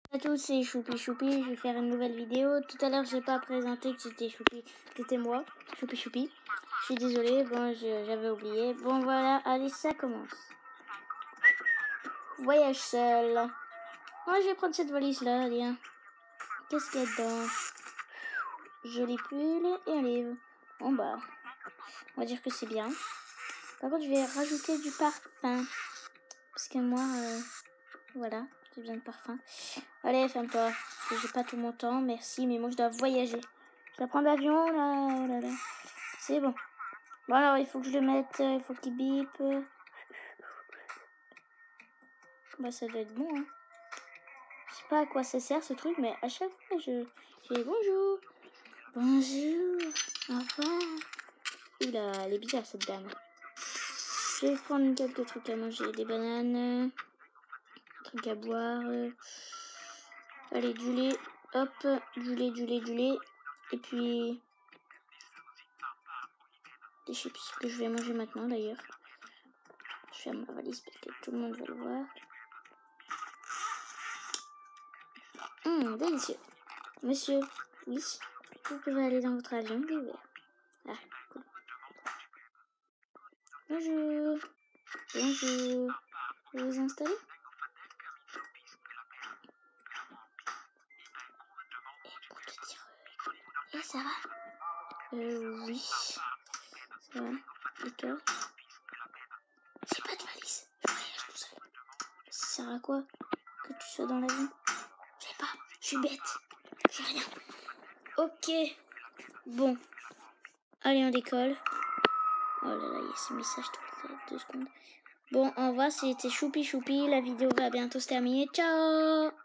À tous, c'est Choupi Choupi, je vais faire une nouvelle vidéo. Tout à l'heure, j'ai pas présenté que c'était Choupi, c'était moi, Choupi Choupi. Je suis désolée, bon, j'avais oublié. Bon, voilà, allez, ça commence. Voyage seul. Moi, je vais prendre cette valise-là, tiens. Qu'est-ce qu'il y a dedans? Joli pull et un livre. Bon, bah, on va dire que c'est bien. Par contre, je vais rajouter du parfum. Parce que moi, voilà, j'ai besoin de parfum. Allez, ferme-toi. Parce que j'ai pas tout mon temps, merci, mais moi, je dois voyager. Je dois prendre l'avion, là, oh là là. C'est bon. Bon, alors, il faut que je le mette, il faut qu'il bip. Bah, ça doit être bon, hein. Je sais pas à quoi ça sert, ce truc, mais à chaque fois, je dis bonjour. Bonjour. Au revoir. Oula, elle est bizarre, cette dame. Je vais prendre quelques trucs à manger. Des bananes. Trucs à boire. Allez, du lait. Hop, du lait. Et puis... des chips que je vais manger maintenant, d'ailleurs. Je ferme ma valise parce que tout le monde va le voir. Délicieux. Monsieur, oui, vous pouvez aller dans votre avion, il est ouvert. Ah, cool. Bonjour. Bonjour. Vous vous installez? Et pour te dire... ça va? Oui. Ça va. D'accord. J'ai pas de valise. Je voyage tout seul. Ça sert à quoi que tu sois dans l'avion? Je sais pas. Je suis bête. J'ai rien. Ok. Bon. Allez, on décolle. Oh là là, il y a ce message toutes les 2 secondes. Bon, au revoir, c'était Choupi Choupi. La vidéo va bientôt se terminer. Ciao!